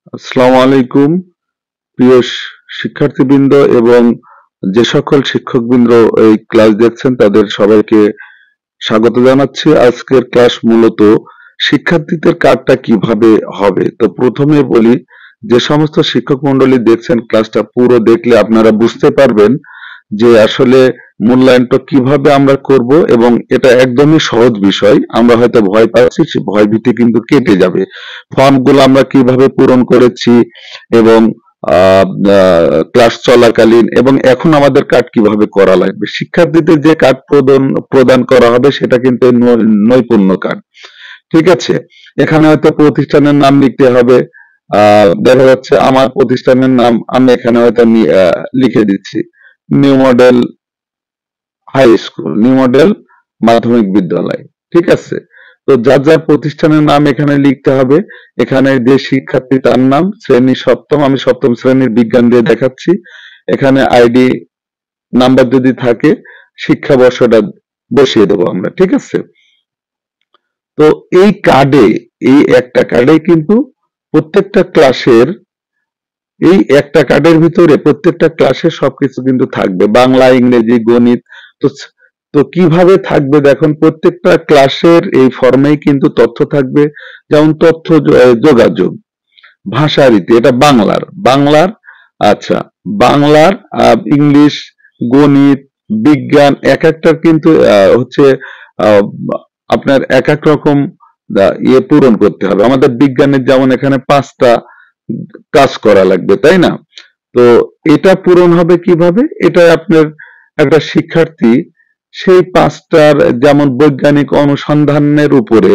আসসালামু আলাইকুম প্রিয় শিক্ষার্থীবৃন্দ এবং যে সকল শিক্ষকবৃন্দ এই ক্লাস দেখছেন তাদের সবাইকে স্বাগত জানাচ্ছি। আজকের ক্লাস মূলত শিক্ষার্থীদের কার্ডটা কিভাবে হবে। তো প্রথমে বলি, যে সমস্ত শিক্ষক মন্ডলী দেখছেন ক্লাসটা পুরো দেখলে আপনারা বুঝতে পারবেন যে আসলে মূল্যায়নটা কিভাবে আমরা করব, এবং এটা একদমই সহজ বিষয়। আমরা হয়তো ভয় পাচ্ছি, সে ভয় ভীতি কিন্তু কেটে যাবে। ফর্মগুলো আমরা কিভাবে পূরণ করেছি এবং ক্লাস চলাকালীন এবং এখন আমাদের কার্ড কিভাবে করা লাগবে, শিক্ষার্থীদের যে কার্ড প্রদান প্রদান করা হবে সেটা কিন্তু নৈপুণ্য কার্ড। ঠিক আছে, এখানে হয়তো প্রতিষ্ঠানের নাম লিখতে হবে। দেখা যাচ্ছে আমার প্রতিষ্ঠানের নাম আমি এখানে হয়তো লিখে দিচ্ছি, new model high school, new model মাধ্যমিক বিদ্যালয়। ঠিক আছে, তো যার যার প্রতিষ্ঠানের নাম এখানে লিখতে হবে। এখানে যে শিক্ষার্থী তার নাম, শ্রেণী সপ্তম, আমি সপ্তম শ্রেণীর বিজ্ঞান দিয়ে দেখাচ্ছি। এখানে আইডি নাম্বার যদি থাকে শিক্ষাবর্ষটা বসিয়ে দেবো আমরা। ঠিক আছে, তো এই কার্ডে, এই একটা কার্ডে কিন্তু প্রত্যেকটা ক্লাসের, এই একটা কার্ডের ভিতরে প্রত্যেকটা ক্লাসের সবকিছু কিন্তু থাকবে, বাংলা, ইংরেজি, গণিত। তো তো কিভাবে থাকবে দেখুন, প্রত্যেকটা ক্লাসের এই ফর্মেই কিন্তু তথ্য থাকবে। যেমন তথ্য যোগাযোগ, ভাষারীতি, এটা বাংলার বাংলার আচ্ছা, বাংলার ইংলিশ, গণিত, বিজ্ঞান, এক একটার কিন্তু হচ্ছে আহ, আপনার এক এক রকম ইয়ে পূরণ করতে হবে। আমাদের বিজ্ঞানের যেমন এখানে 5টা কাজ করা লাগবে, তাই না? তো এটা পূরণ হবে কিভাবে? এটা আপনার একটা শিক্ষার্থী সেই 5টার, যেমন বৈজ্ঞানিক অনুসন্ধানের উপরে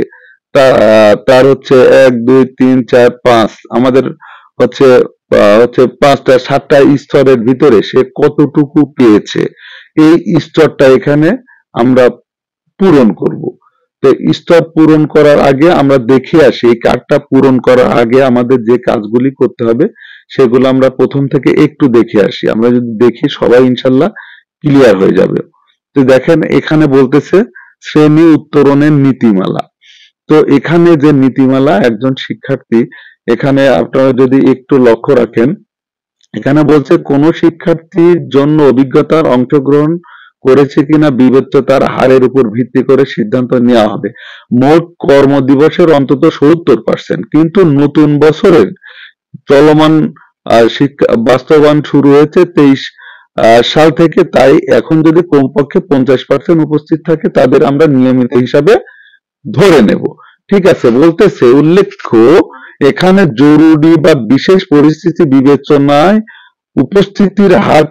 তার হচ্ছে 1 2 3 4 5, আমাদের হচ্ছে হচ্ছে 5টা 7টা স্তরের ভিতরে সে কতটুকু পেয়েছে, এই স্তরটা এখানে আমরা পূরণ করব। তো স্তর পূরণ করার আগে আমরা দেখে আসি, এই কার্ডটা পূরণ করার আগে আমাদের যে কাজগুলি করতে হবে সেগুলো আমরা প্রথম থেকে একটু দেখে আসি। আমরা যদি দেখি সবাই ইনশাল্লাহ ক্লিয়ার হয়ে যাবে। তো দেখেন এখানে বলতেছে শ্রেণী উত্তরণের নীতিমালা। তো এখানে যে নীতিমালা, একজন শিক্ষার্থী, এখানে আপনারা যদি একটু লক্ষ্য রাখেন, এখানে বলছে কোন শিক্ষার্থীর জন্য অভিজ্ঞতার অংশগ্রহণ করেছে কিনা বিবেচ্যতার হারের উপর ভিত্তি করে সিদ্ধান্ত নেওয়া হবে। মোট কর্মদিবসের অন্তত 70%, কিন্তু নতুন বছরের চলমান শিক্ষা বাস্তবায়ন শুরু হয়েছে 23 সাল থেকে, তাই এখন যদি কমপক্ষে 50% উপস্থিত থাকে তাদের আমরা নিয়মিত হিসাবে ধরে নেব। ঠিক আছে, বলতেছে উল্লেখ্য এখানে জরুরি বা বিশেষ পরিস্থিতি বিবেচনায় উপস্থিতির হার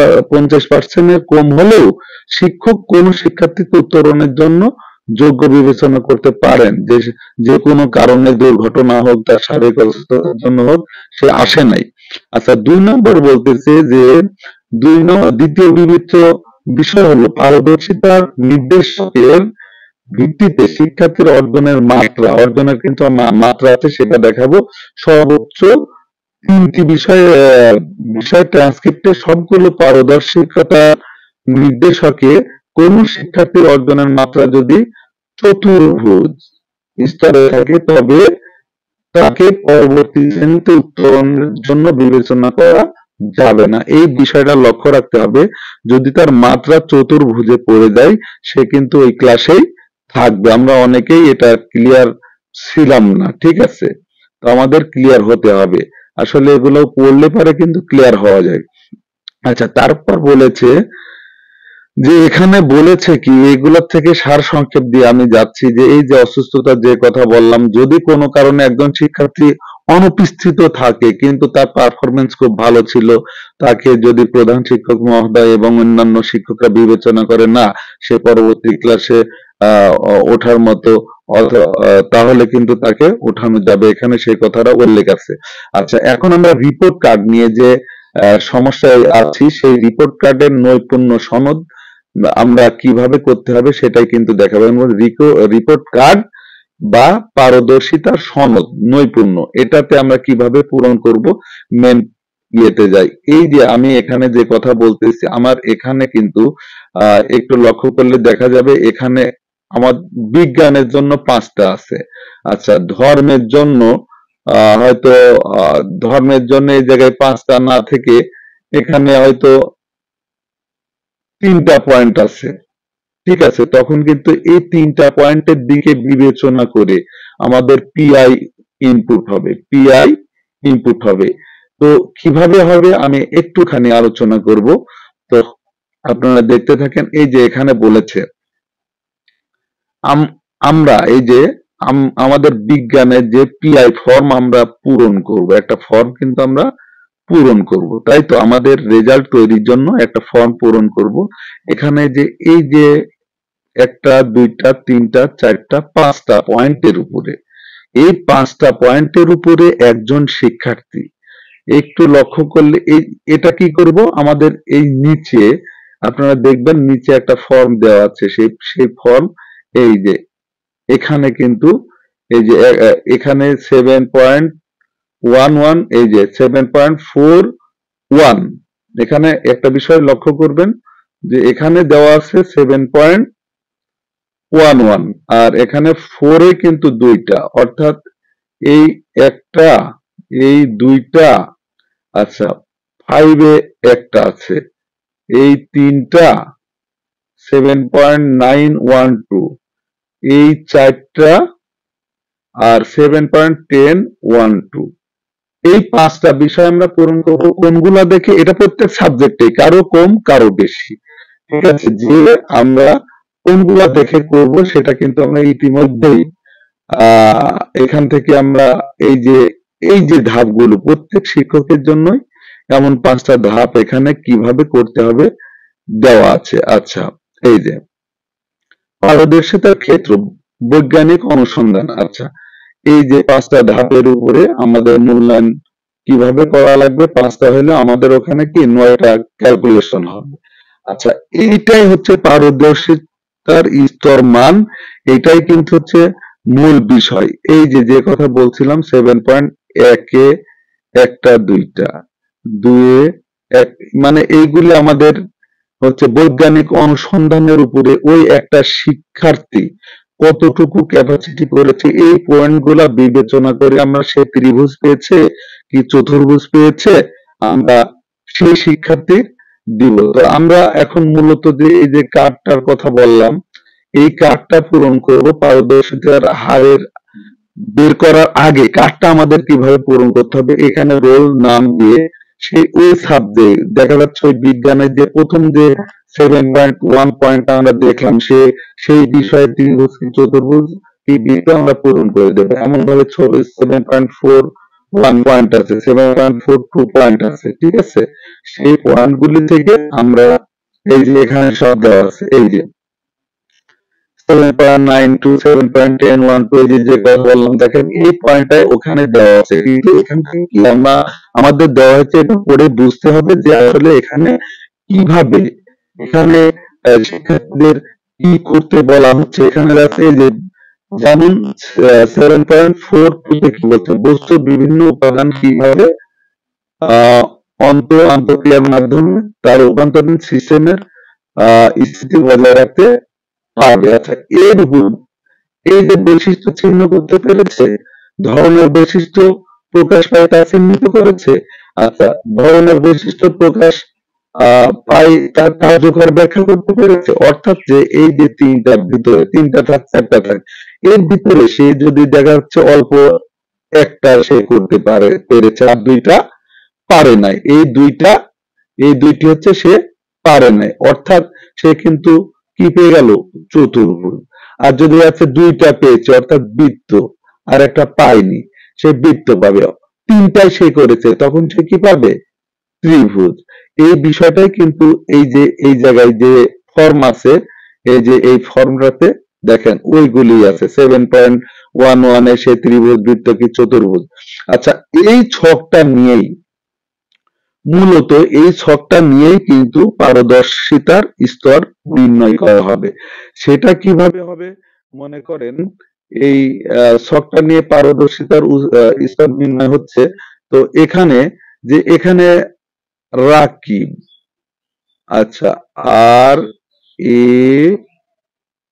50%-এর কম হলেও শিক্ষক কোন শিক্ষার্থীকে উত্তরণের জন্য যোগ্য বিবেচনা করতে পারেন, যে যে কোনো কারণে, দুর্ঘটনা হোক, তার শারীরিক অসুস্থতার জন্য হোক, সে আসে নাই। আচ্ছা, 2 নম্বর বলতেছে যে দ্বিতীয় বিবেচ্য বিষয় হলো পারদর্শিতার নির্দেশকের ভিত্তিতে শিক্ষার্থীর অর্জনের মাত্রা, অর্জনের কিন্তু মাত্রা আছে, সেটা দেখাবো। সর্বোচ্চ 3টি বিষয় ট্রান্সক্রিপ্টে সবগুলো পারদর্শিকতা নির্দেশকে কোন শিক্ষার্থীর অর্জনের মাত্রা যদি চতুর্ভুজ স্তরে থাকে তবে তাকে পরবর্তী শ্রেণীতে উত্তরণের জন্য বিবেচনা করা যাবে না। এই বিষয়টা লক্ষ্য রাখতে হবে। যদি তার মাত্রা চতুর্ভুজে পড়ে যায় সে কিন্তু ওই ক্লাসেই থাকবে। আমরা অনেকেই এটা ক্লিয়ার ছিলাম না। ঠিক আছে, তো আমাদের ক্লিয়ার হতে হবে। আসলে এগুলো পড়লে পরে কিন্তু ক্লিয়ার হওয়া যায়। আচ্ছা, তারপর বলেছে যে এখানে বলেছে কি, এগুলোর থেকে সার সংক্ষেপ দিয়ে আমি যাচ্ছি, যে এই যে অসুস্থতার যে কথা বললাম, যদি কোনো কারণে একজন শিক্ষার্থী অনুপস্থিত থাকে কিন্তু তার পারফরমেন্স খুব ভালো ছিল, তাকে যদি প্রধান শিক্ষক মহোদয় এবং অন্যান্য শিক্ষকরা বিবেচনা করে না সে পরবর্তী ক্লাসে ওঠার মতো, তাহলে কিন্তু তাকে ওঠানো যাবে, এখানে সেই কথাটা উল্লেখ আছে। আচ্ছা, এখন আমরা রিপোর্ট কার্ড নিয়ে যে সমস্যায় আছি, সেই রিপোর্ট কার্ডের নৈপুণ্য সনদ আমরা কিভাবে করতে হবে সেটাই কিন্তু দেখাবো। রিপোর্ট কার্ড বা পারদর্শিতার সনদ, নৈপুণ্য, এটাতে আমরা কিভাবে পূরণ করব, মেন ইয়েতে যাই। এই যে আমি এখানে যে কথা বলতেছি, আমার এখানে কিন্তু একটু লক্ষ্য করলে দেখা যাবে এখানে আমার বিজ্ঞানের জন্য 5টা আছে। আচ্ছা, ধর্মের জন্য হয়তো ধর্মের জন্য এই জায়গায় 5টা না থেকে এখানে হয়তো 3টা পয়েন্ট আছে, ঠিক আছে, তখন কিন্তু এই 3টা পয়েন্টের দিকে বিবেচনা করে আমাদের পিআই ইনপুট হবে। তো কিভাবে হবে আমি একটুখানি আলোচনা করব। তো আপনারা দেখতে থাকেন। এই যে এখানে বলেছে আমরা এই যে আমাদের বিজ্ঞানের যে পিআই ফর্ম আমরা পূরণ করব, একটা ফর্ম কিন্তু আমরা পূরণ করব, তাই তো আমাদের রেজাল্ট তৈরির জন্য একটা ফর্ম পূরণ করব। এখানে যে এই যে 1টা 2টা 3টা 4টা 5টা পয়েন্টের উপরে, এই 5টা পয়েন্টের উপরে একজন শিক্ষার্থী একটু লক্ষ্য করলে এটা কি করব, আমাদের এই নিচে আপনারা দেখবেন নিচে একটা ফর্ম দেওয়া আছে, সেই ফর্ম এই যে এখানে কিন্তু এই যে এখানে 7.11, এই যে 7.41, এখানে একটা বিষয় লক্ষ্য করবেন যে এখানে দেওয়া আছে 7.11 আর এখানে 4-এ কিন্তু 2টা, অর্থাৎ এই একটা, এই 2টা, আচ্ছা 5-এ একটা আছে, এই 3টা, 7.912, এই 4টা, আর 7.1012, এই 5টা বিষয় আমরা পূরণ করবো কোনগুলা দেখে, এটা প্রত্যেক সাবজেক্টে কারো কম কারো বেশি, ঠিক আছে, যে আমরা কোনগুলা দেখে করব সেটা কিন্তু আমরা ইতিমধ্যেই এখান থেকে আমরা এই যে ধাপগুলো প্রত্যেক শিক্ষকের জন্যই এমন 5টা ধাপ এখানে কিভাবে করতে হবে দেওয়া আছে। আচ্ছা, এই যে পারদর্শিতার ক্ষেত্র, বৈজ্ঞানিক অনুসন্ধান, আচ্ছা এই যে 5টা ধাপের উপরে আমাদের মূল্যায়ন কিভাবে করা লাগবে, 5টা হলে আমাদের ওখানে কি 9টা ক্যালকুলেশন হবে। আচ্ছা, এইটাই হচ্ছে পারদর্শিতার স্তর মান, এটাই কিন্তু হচ্ছে মূল বিষয়। এই যে কথা বলছিলাম 7.1-এ একটা 2টা, 2-এ এক, মানে এইগুলি আমাদের হচ্ছে বৈজ্ঞানিক অনুসন্ধানের উপরে ওই একটা শিক্ষার্থী কতটুকু ক্যাপাসিটি করেছে এই পয়েন্টগুলা বিবেচনা করে আমরা সে ত্রিভুজ পেয়েছে কি চতুর্ভুজ পেয়েছে আমরা সেই শিক্ষার্থী দিব। তো আমরা এখন মূলত যে এই যে কার্ডটার কথা বললাম, এই কার্ডটা পূরণ করব পারদর্শিতার হারের বের করার আগে কার্ডটা আমাদের কিভাবে পূরণ করতে হবে, এখানে রোল নাম দিয়ে সেই ওই সাবজেক্ট দেখা যাচ্ছে ওই বিজ্ঞানের যে প্রথম যে 7.1 পয়েন্ট আমরা দেখলাম সেই বিষয়ে ত্রিভুজ কি চতুর্ভুজ কি বৃত্ত আমরা পূরণ করে দেবো, এমন ভাবে 7.41 পয়েন্ট আছে, 7.42 পয়েন্ট আছে, ঠিক আছে, সেই পয়েন্ট গুলি থেকে আমরা এই যে এখানে সব দেওয়া আছে, এই যে 7.92 7.1012 যে কথা বললাম, দেখেন এই পয়েন্টটাই ওখানে দেওয়া আছে, কিন্তু এখান থেকে কি আমরা আমাদের দেওয়া হয়েছে এটা পড়ে বুঝতে হবে যে আসলে এখানে কিভাবে এখানে শিক্ষার্থীদের কি করতে বলা হচ্ছে। এখানে আছে যে যেমন 7.42 কি বলছে, বস্তুর বিভিন্ন উপাদান কিভাবে আহ আন্তঃক্রিয়ার মাধ্যমে তার রূপান্তরণ সিস্টেমের স্থিতি বজায় রাখতে পারবে। আচ্ছা, এর গুণ, এই যে বৈশিষ্ট্য চিহ্ন করতে পেরেছে, ধরনের বৈশিষ্ট্য প্রকাশ পায় তা চিহ্নিত করেছে। আচ্ছা, ধরনের বৈশিষ্ট্য প্রকাশ পাই তার কার্যকর ব্যাখ্যা করতে পেরেছে, অর্থাৎ যে এই যে 3টার ভিতরে 3টা থাক 4টা থাক, এর ভিতরে সে যদি দেখা যাচ্ছে অল্প একটা সে করতে পেরেছে আর 2টা পারে নাই, এই দুইটি হচ্ছে সে পারে নাই, অর্থাৎ সে কিন্তু কি পেয়ে গেল, চতুর্ভুজ। আর যদি আছে 2টা পেয়েছে অর্থাৎ বৃত্ত, আর একটা পায়নি, সে বৃত্ত পাবে। 3টাই সে করেছে তখন সে কি পাবে, ত্রিভুজ। এই বিষয়টাই কিন্তু এই জায়গায় যে ফর্ম আছে, এই যে এই ফর্মটাতে দেখেন ওইগুলি আছে 7.11-এ সে ত্রিভুজ বৃত্ত কি চতুর্ভুজ। আচ্ছা, এই ছকটা নিয়েই মূলত এই ছকটা নিয়েই কিন্তু পারদর্শিতার স্তর নির্ণয় করা হবে। সেটা কিভাবে হবে, মনে করেন এই ছকটা নিয়ে পারদর্শিতার স্তর নির্ণয় হচ্ছে, তো এখানে রাকিব, আচ্ছা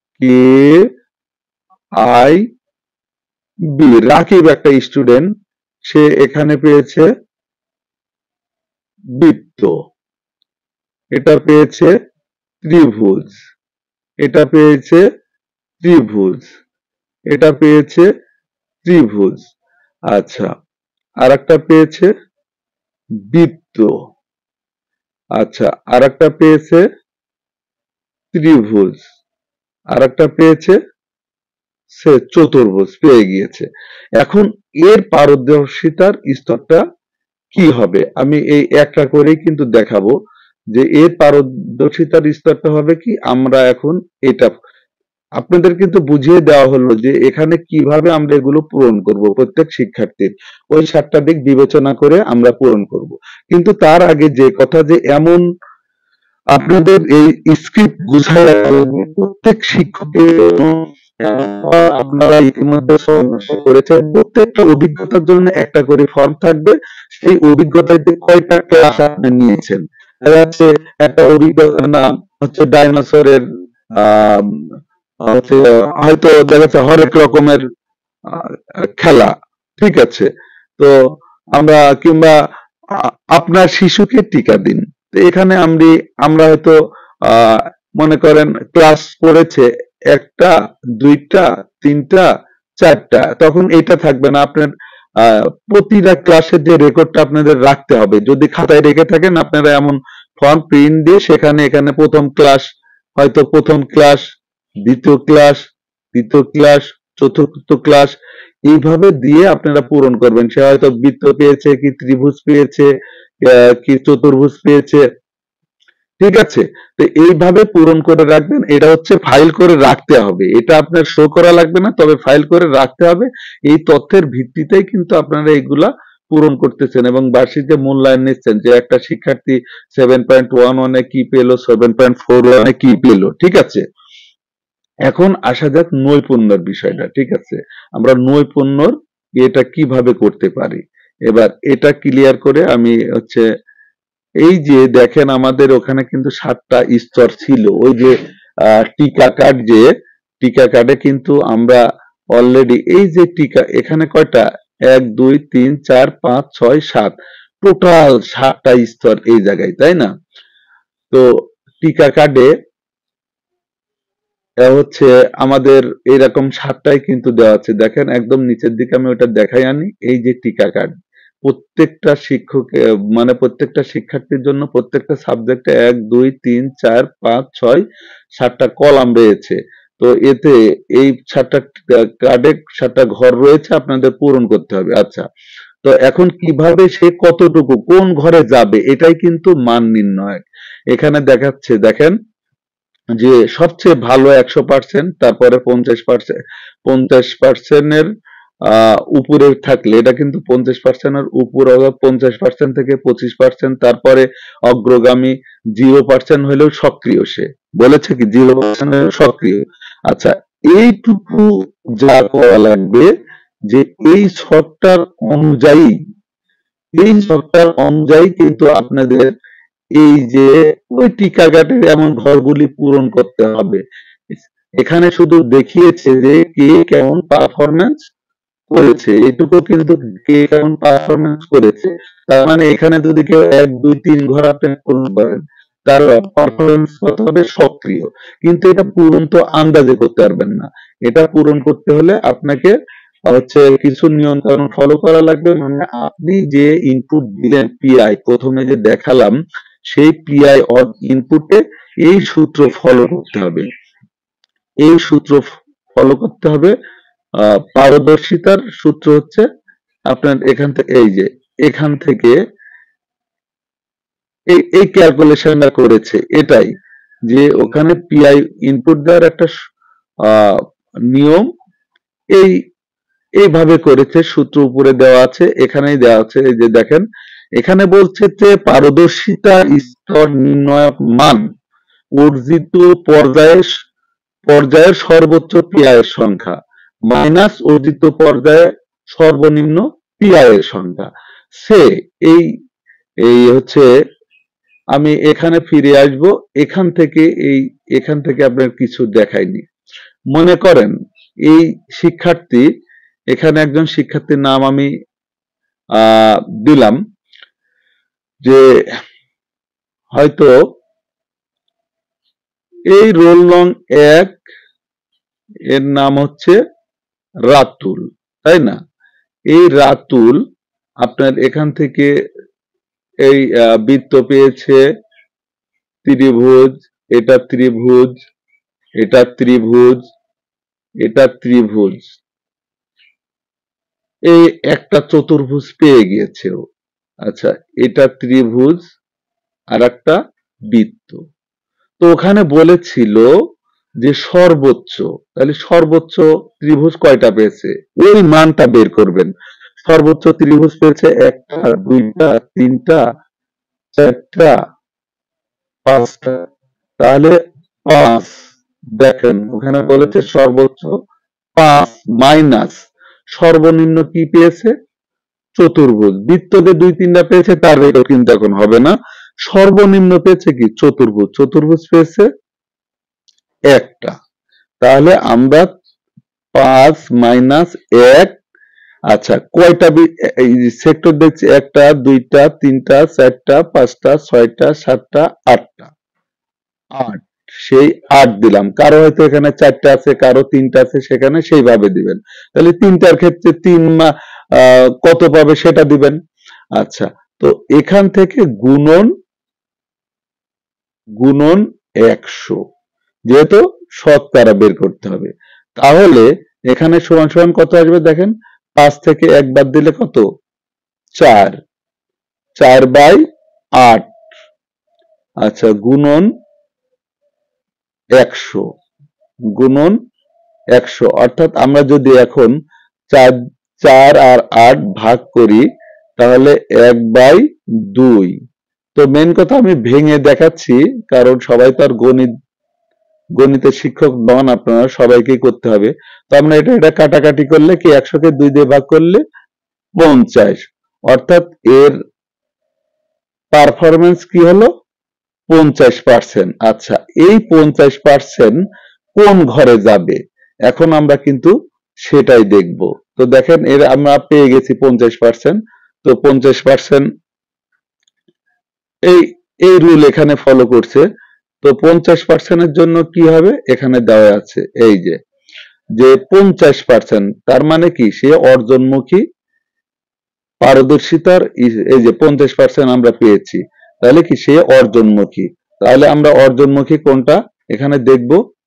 RAKIB, রাকিব একটা স্টুডেন্ট, সে এখানে পেয়েছে বৃত্ত, এটা পেয়েছে ত্রিভুজ, এটা পেয়েছে ত্রিভুজ, এটা পেয়েছে ত্রিভুজ। আচ্ছা, আরেকটা পেয়েছে বৃত্ত। আচ্ছা, আরেকটা পেয়েছে ত্রিভুজ, আরেকটা পেয়েছে সে চতুর্ভুজ পেয়ে গিয়েছে। এখন এর পারদর্শিতার স্তরটা কি হবে, আমি এই একটা করেই কিন্তু দেখাবো যে এর পারদর্শিতার স্তরটা হবে কি। আমরা এখন এটা আপনাদের কিন্তু বুঝিয়ে দেওয়া হলো যে এখানে কিভাবে আমরা এগুলো পূরণ করব, প্রত্যেক শিক্ষার্থীর ওই 7টা দিক বিবেচনা করে আমরা পূরণ করব। কিন্তু তার আগে যে কথা, যে এমন আপনাদের এই স্ক্রিপ্ট গুছায় প্রত্যেক শিক্ষকের আপনারা ইতিমধ্যে সমস্যা করেছেন, প্রত্যেকটা অভিজ্ঞতার জন্য একটা করে ফর্ম থাকবে। সেই অভিজ্ঞতাতে কয়টা ক্লাস আপনি নিয়েছেন, দেখা যাচ্ছে একটা অভিজ্ঞতার নাম হচ্ছে ডাইনোসরের আহ হচ্ছে হয়তো দেখা যাচ্ছে হরেক রকমের আহ, খেলা, ঠিক আছে। তো আমরা কিংবা আপনার শিশুকে টিকা দিন, তো এখানে আমরা হয়তো আহ, মনে করেন ক্লাস করেছে একটা, দুইটা, তিনটা, চারটা, তখন এটা থাকবে না আপনার। প্রতিটা ক্লাসের যে রেকর্ডটা আপনাদের রাখতে হবে, যদি খাতায় রেখে থাকেন আপনারা এমন ফর্ম প্রিন্ট দিয়ে সেখানে এখানে প্রথম ক্লাস, হয়তো প্রথম ক্লাস, দ্বিতীয় ক্লাস, তৃতীয় ক্লাস, চতুর্থ ক্লাস, এইভাবে দিয়ে আপনারা পূরণ করবেন। সে হয়তো বৃত্ত পেয়েছে, কি ত্রিভুজ পেয়েছে, কি চতুর্ভুজ পেয়েছে, ঠিক আছে। তো এইভাবে পূরণ করে রাখবেন, এটা হচ্ছে ফাইল করে রাখতে হবে, এটা আপনার শো করা লাগবে না, তবে ফাইল করে রাখতে হবে। এই তথ্যের ভিত্তিতেই কিন্তু আপনারা এইগুলা পূরণ করতেছেন এবং বার্ষিক যে মূল্যায়ন নিচ্ছেন, যে একটা শিক্ষার্থী 7.11 কি পেলো, 7.41 কি পেলো, ঠিক আছে। এখন আসা যাক নৈপুণ্যের বিষয়টা, ঠিক আছে। আমরা নৈপুণ্যর এটা কিভাবে করতে পারি, এবার এটা ক্লিয়ার করে আমি হচ্ছে এই যে দেখেন আমাদের ওখানে কিন্তু 7টা স্তর ছিল। ওই যে টিকা কার্ড, যে টিকা কার্ডে কিন্তু আমরা অলরেডি এই যে টিকা এখানে কয়টা, 1 2 3 4 5 6 7, টোটাল 7টা স্তর এই জায়গায়, তাই না? তো টিকা কার্ডে হচ্ছে আমাদের এইরকম 7টাই কিন্তু দেওয়া আছে, দেখেন একদম নিচের দিকে আমি ওটা দেখাই আনি। এই যে টিকা কার্ড, প্রত্যেকটা শিক্ষক মানে প্রত্যেকটা শিক্ষার্থীর জন্য প্রত্যেকটা সাবজেক্টে 1 2 3 4 5 6 7টা কলাম রয়েছে। তো এতে এই 7টা কার্ডে 7টা ঘর রয়েছে, আপনাদের পূরণ করতে হবে। আচ্ছা, তো এখন কিভাবে সে কতটুকু কোন ঘরে যাবে এটাই কিন্তু মান নির্ণয়। এখানে দেখাচ্ছে, দেখেন যে সবচেয়ে ভালো 100%, তারপরে 50%, 50%-এর উপরে থাকলে এটা কিন্তু 50%-এর উপর, 50% থেকে 25%, তারপরে অগ্রগামী 0% হলেও সক্রিয়। সে বলেছে কি 0% হলেও সক্রিয়। আচ্ছা, এইটুকু যা করা লাগবে, যে এই ছকটার অনুযায়ী, এই ছকটার অনুযায়ী কিন্তু আপনাদের এই যে ওই টিকাঘাটের এমন ঘরগুলি পূরণ করতে হবে। এখানে শুধু দেখিয়েছে যে কে কেমন পারফরমেন্স করেছে, এটুকু কিন্তু কে কেমন পারফরমেন্স করেছে। তার মানে এখানে যদি কেউ 1 2 3 ঘর আপনি পূরণ করেন, তার পারফরমেন্স কত হবে, সক্রিয়। কিন্তু এটা পূরণ তো আন্দাজে করতে পারবেন না, এটা পূরণ করতে হলে আপনাকে হচ্ছে কিছু নিয়ম কানুন ফলো করা লাগবে। মানে আপনি যে ইনপুট দিলেন পিআই, প্রথমে যে দেখালাম, সেই পিআই ইনপুটে এই সূত্র ফলো করতে হবে, এই সূত্র ফলো করতে হবে। পারদর্শিতার সূত্র হচ্ছে আপনার এখান থেকে, এই যে এখান থেকে এই ক্যালকুলেশনটা করেছে, এটাই যে ওখানে পিআই ইনপুট দেওয়ার একটা আহ, নিয়ম, এই এইভাবে করেছে। সূত্র উপরে দেওয়া আছে, এখানেই দেওয়া আছে, এই যে দেখেন এখানে বলছে যে পারদর্শিতা স্তর নির্ণায়ক মান অর্জিত পর্যায়ের পর্যায়ের সর্বোচ্চ পিআই এর সংখ্যা মাইনাস অর্জিত পর্যায়ে সর্বনিম্ন পিআই এর সংখ্যা। সে এই এই হচ্ছে, আমি এখানে ফিরে আসব, এখান থেকে এখান থেকে আপনার কিছু দেখাইনি। মনে করেন এই শিক্ষার্থী, এখানে একজন শিক্ষার্থীর নাম আমি আহ দিলাম যে হয়তো এই রোল নং 1 এর নাম হচ্ছে রাতুল, তাই না? এই রাতুল আপনার এখান থেকে এই বৃত্ত পেয়েছে ত্রিভুজ, এটা ত্রিভুজ, এটা ত্রিভুজ, এটা ত্রিভুজ, এই একটা চতুর্ভুজ পেয়ে গিয়েছে ও। আচ্ছা, এটা ত্রিভুজ আর একটা বৃত্ত। তো ওখানে বলেছিল যে সর্বোচ্চ, তাহলে সর্বোচ্চ ত্রিভুজ কয়টা পেয়েছে ওই মানটা বের করবেন। সর্বোচ্চ ত্রিভুজ পেয়েছে একটা, দুইটা, তিনটা, চারটা, পাঁচটা, তাহলে 5। দেখেন ওখানে বলেছে সর্বোচ্চ 5 মাইনাস সর্বনিম্ন কি পেয়েছে, চতুর্ভুজ। বৃত্ততে 2-3টা পেয়েছে, তার রেটও কিন্তু এখন হবে না। সর্বনিম্ন পেয়েছে কি, চতুর্ভুজ। চতুর্ভুজ পেয়েছে একটা। তাহলে আমরা 5 মাইনাস 1, আচ্ছা কয়টা সেক্টর দেখছি, একটা, দুইটা, তিনটা, চারটা, পাঁচটা, ছয়টা, সাতটা, আটটা, 8। সেই 8 দিলাম। কারো হয়তো এখানে 4টা আছে, কারো 3টা আছে, সেখানে সেইভাবে দিবেন। তাহলে 3টার ক্ষেত্রে 3 কত পাবে সেটা দিবেন। আচ্ছা, তো এখান থেকে গুণন গুণন 100, যেহেতু শতকরা বের করতে হবে। তাহলে এখানে সমান সমান কত আসবে দেখেন, 5 থেকে 1 বাদ দিলে কত, 4, 4/8। আচ্ছা, গুণন 100, গুণন 100, অর্থাৎ আমরা যদি এখন 4 4 আর 8 ভাগ করি তাহলে 1/2। তো মেন কথা আমি ভেঙে দেখাচ্ছি, কারণ সবাই তো আর গণিতের শিক্ষক নন, আপনারা সবাইকেই করতে হবে। তো আমরা এটা কাটাকাটি করলে কি, 100কে 2 দিয়ে ভাগ করলে 50, অর্থাৎ এর পারফরমেন্স কি হলো, 50%। আচ্ছা, এই 50% কোন ঘরে যাবে, এখন আমরা কিন্তু সেটাই দেখব। তো দেখেন এর আমরা পেয়ে গেছি 50%। তো 50% এই এই রুল এখানে ফলো করছে। তো 50%-এর জন্য কি হবে, এখানে দেওয়া আছে এই যে 50%, তার মানে কি, সে অর্জনমুখী পারদর্শিতার এই যে 50% আমরা পেয়েছি, তাহলে কি সে অর্জনমুখী। তাহলে আমরা অর্জনমুখী কোনটা এখানে দেখব,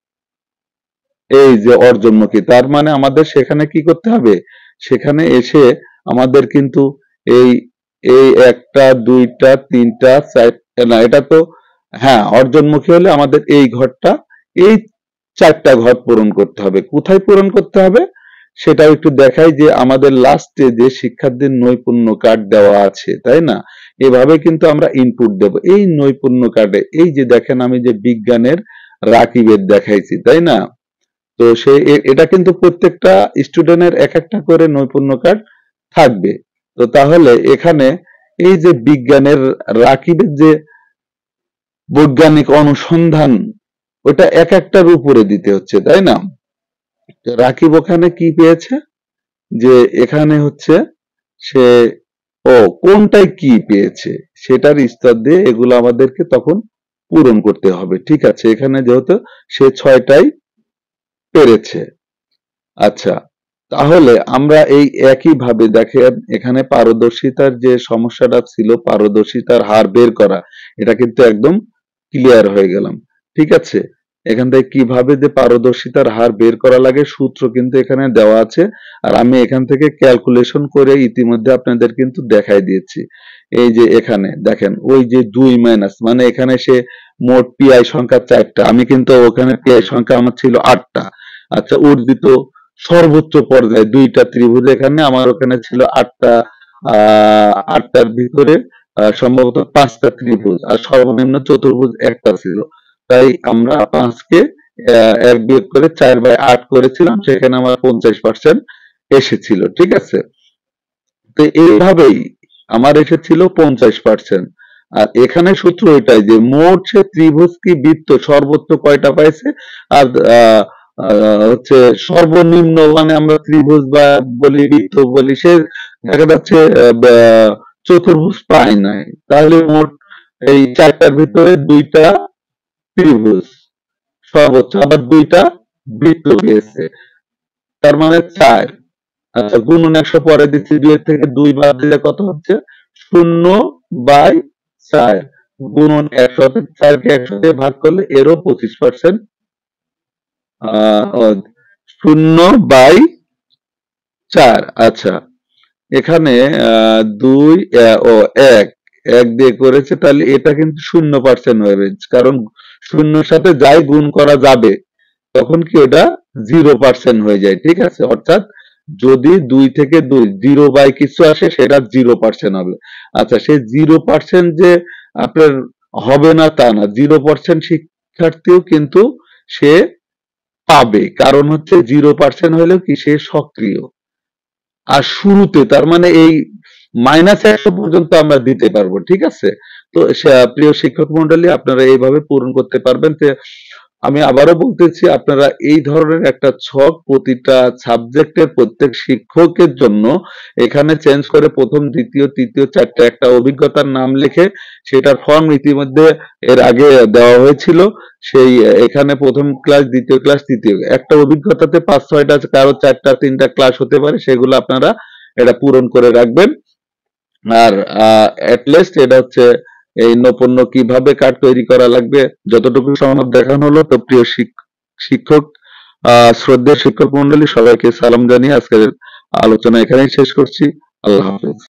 এই যে অর্জনমুখী, তার মানে আমাদের সেখানে কি করতে হবে, সেখানে এসে আমাদের কিন্তু এই এই একটা, দুইটা, তিনটা, চারটা, না এটা তো, হ্যাঁ অর্জনমুখী হলে আমাদের এই ঘরটা, এই 4টা ঘর পূরণ করতে হবে। কোথায় পূরণ করতে হবে সেটাও একটু দেখাই, যে আমাদের লাস্টে যে শিক্ষার্থীর নৈপুণ্য কার্ড দেওয়া আছে, তাই না? এভাবে কিন্তু আমরা ইনপুট দেব এই নৈপুণ্য কার্ডে। এই যে দেখেন আমি যে বিজ্ঞানের রাকিবের দেখাইছি, তাই না? তো এটা কিন্তু প্রত্যেকটা স্টুডেন্টের এক একটা করে নৈপুণ্য কার্ড থাকবে। তো তাহলে এখানে এই যে বিজ্ঞানের রাকিবের যে বৈজ্ঞানিক অনুসন্ধান, ওটা এক একটার উপরে দিতে হচ্ছে, তাই না? রাকিব ওখানে কি পেয়েছে, যে এখানে হচ্ছে সে কোনটায় কি পেয়েছে সেটার স্তর দিয়ে এগুলো আমাদেরকে তখন পূরণ করতে হবে। ঠিক আছে, এখানে যেহেতু সে 6টাই পেরেছে। আচ্ছা, তাহলে আমরা এই একই ভাবে দেখেন এখানে পারদর্শিতার যে সমস্যাটা ছিল, পারদর্শিতার হার বের করা, এটা কিন্তু একদম ক্লিয়ার হয়ে গেলাম। ঠিক আছে, এখান থেকে কিভাবে যে পারদর্শিতার হার বের করা লাগে সূত্র কিন্তু এখানে দেওয়া আছে, আর আমি এখান থেকে ক্যালকুলেশন করে ইতিমধ্যে আপনাদের কিন্তু দেখাই দিয়েছি। এই যে এখানে দেখেন ওই যে 2 মাইনাস, মানে এখানে সে মোট পিআই সংখ্যা 4টা, আমি কিন্তু ওখানে পিআই সংখ্যা আমার ছিল 8টা। আচ্ছা, অর্জিত সর্বোচ্চ পর্যায়ে 2টা ত্রিভুজ, এখানে আমার ওখানে ছিল 8টা, 8টার ভিতরে সম্ভবত 5টা ত্রিভুজ, আর সর্বনিম্ন চতুর্ভুজ একটা ছিল। তাই আমরা 5কে 1 বিয়োগ করে 4/8 করেছিলাম, সেখানে আমার 50% এসেছিল। ঠিক আছে, তো এইভাবেই আমার এসেছিল 50%। আর এখানে সূত্র এটাই যে মোট সে ত্রিভুজ কি বৃত্ত সর্বোচ্চ কয়টা পাইছে, আর হচ্ছে সর্বনিম্ন, মানে আমরা ত্রিভুজ বা বলি, বৃত্ত বলি, সে দেখা যাচ্ছে চতুর্ভুজ পায় নাই, তাহলে মোট এই চারটার ভিতরে দুইটা ত্রিভুজ সর্বোচ্চ, আবার দুইটা বৃত্ত গেছে, তার মানে চার। আচ্ছা, গুণন 100 পরে দিচ্ছি, 2 থেকে 2 বাদ দিলে কত হচ্ছে? 0/4 গুণন 100, 4 কে 100 দিয়ে ভাগ করলে এরও 25%। 0/4। আচ্ছা, এখানে 2 ও 1 1 দিয়ে করেছে, তাহলে এটা কিন্তু 0% হবে, কারণ শূন্যর সাথে যাই গুণ করা যাবে তখন কি ওটা 0% হয়ে যায়, ঠিক আছে? অর্থাৎ যদি 2 থেকে 2 জিরো বাই কিছু আসে, সেটা 0% হবে। আচ্ছা, সেই 0% যে আপনার হবে না তা না, 0% শিক্ষার্থীও কিন্তু সে পাবে, কারণ হচ্ছে 0% হলেও কি সে সক্রিয়। আর শুরুতে তার মানে এই -100 পর্যন্ত আমরা দিতে পারবো, ঠিক আছে? তো প্রিয় শিক্ষক মন্ডলী, আপনারা এইভাবে পূরণ করতে পারবেন। আমি আবারও বলতেছি, আপনারা এই ধরনের একটা ছক প্রতিটা সাবজেক্টের প্রত্যেক শিক্ষকের জন্য এখানে চেঞ্জ করে প্রথম, দ্বিতীয়, তৃতীয়, চারটা একটা অভিজ্ঞতার নাম লিখে, সেটার ফর্ম ইতিমধ্যে এর আগে দেওয়া হয়েছিল। সেই এখানে প্রথম ক্লাস, দ্বিতীয় ক্লাস, তৃতীয়, একটা অভিজ্ঞতাতে 5-6টা, কারো 4টা 3টা ক্লাস হতে পারে, সেগুলো আপনারা এটা পূরণ করে রাখবেন। আর অ্যাটলিস্ট এটা হচ্ছে এই নৈপুণ্য কিভাবে কার্ড তৈরি করা লাগবে যতটুকু সম্ভব দেখানো হলো। তো প্রিয় শিক্ষক, শ্রদ্ধেয় শিক্ষক মন্ডলী, সবাইকে সালাম জানিয়ে আজকের আলোচনা এখানেই শেষ করছি। আল্লাহ হাফেজ।